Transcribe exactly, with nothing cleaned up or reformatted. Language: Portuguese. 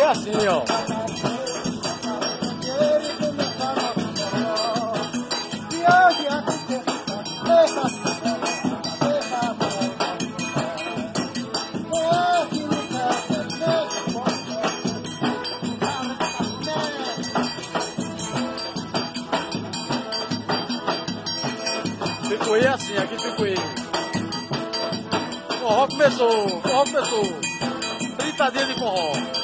é assim, ó. Picuí é assim, aqui Picuí. Forró começou, forró começou. trinta dias de forró.